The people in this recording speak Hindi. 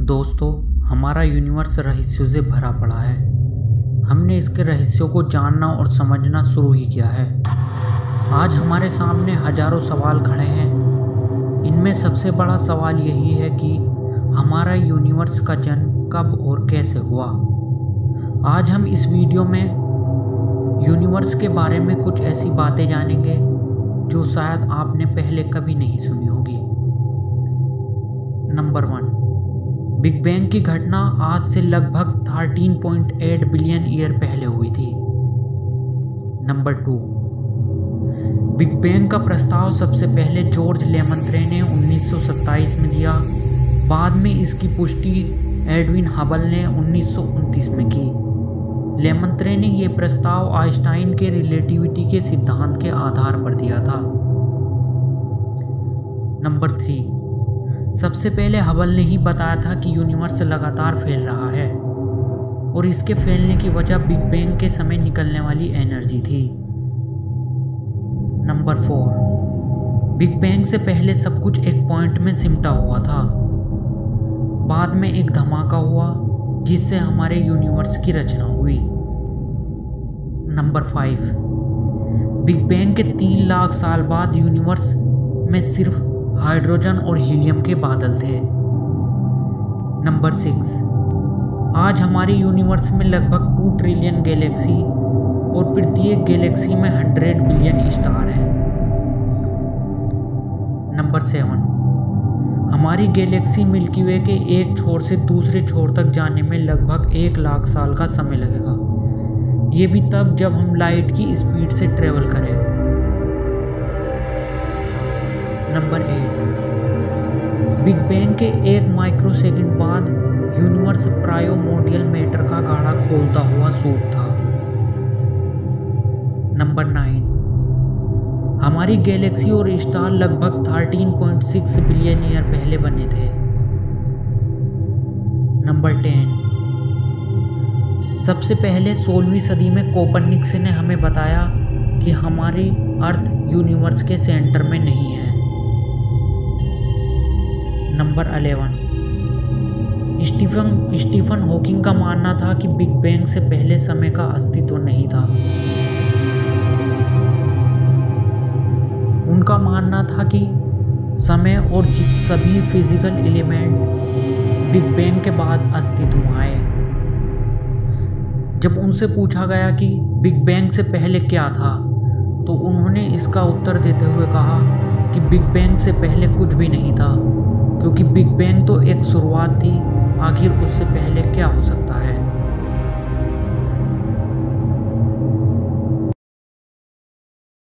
दोस्तों, हमारा यूनिवर्स रहस्यों से भरा पड़ा है। हमने इसके रहस्यों को जानना और समझना शुरू ही किया है। आज हमारे सामने हजारों सवाल खड़े हैं। इनमें सबसे बड़ा सवाल यही है कि हमारा यूनिवर्स का जन्म कब और कैसे हुआ। आज हम इस वीडियो में यूनिवर्स के बारे में कुछ ऐसी बातें जानेंगे जो शायद आपने पहले कभी नहीं सुनी होगी। नंबर 1, बिग बैंग की घटना आज से लगभग 13.8 बिलियन ईयर पहले हुई थी। नंबर 2, बिग बैंग का प्रस्ताव सबसे पहले जॉर्ज लेमंत्रे ने 1927 में दिया। बाद में इसकी पुष्टि एडविन हबल ने 1929 में की। लेमंत्रे ने यह प्रस्ताव आइंस्टाइन के रिलेटिविटी के सिद्धांत के आधार पर दिया था। नंबर 3, सबसे पहले हबल ने ही बताया था कि यूनिवर्स लगातार फैल रहा है और इसके फैलने की वजह बिग बैंग के समय निकलने वाली एनर्जी थी। नंबर 4, बिग बैंग से पहले सब कुछ एक पॉइंट में सिमटा हुआ था। बाद में एक धमाका हुआ जिससे हमारे यूनिवर्स की रचना हुई। नंबर 5, बिग बैंग के 3 लाख साल बाद यूनिवर्स में सिर्फ हाइड्रोजन और हीलियम के बादल थे। नंबर 6, आज हमारे यूनिवर्स में लगभग 2 ट्रिलियन गैलेक्सी और प्रत्येक गैलेक्सी में 100 बिलियन स्टार हैं। नंबर 7, हमारी गैलेक्सी मिल्की वे के एक छोर से दूसरे छोर तक जाने में लगभग 1 लाख साल का समय लगेगा। ये भी तब जब हम लाइट की स्पीड से ट्रेवल करें। नंबर 8, बिग बैंग के 1 माइक्रोसेकंड बाद यूनिवर्स प्राइमोर्डियल मैटर का गाढ़ा खोलता हुआ सूप था। नंबर 9, हमारी गैलेक्सी और स्टार लगभग 13.6 बिलियन ईयर पहले बने थे। नंबर 10, सबसे पहले 16वीं सदी में कोपरनिकस ने हमें बताया कि हमारी अर्थ यूनिवर्स के सेंटर में नहीं है। नंबर 11, स्टीफन हॉकिंग का मानना था कि बिग बैंग से पहले समय का अस्तित्व नहीं था। उनका मानना था कि समय और सभी फिजिकल एलिमेंट बिग बैंग के बाद अस्तित्व में आए। जब उनसे पूछा गया कि बिग बैंग से पहले क्या था, तो उन्होंने इसका उत्तर देते हुए कहा कि बिग बैंग से पहले कुछ भी नहीं था, क्योंकि बिग बैंग तो एक शुरुआत थी, आखिर उससे पहले क्या हो सकता है।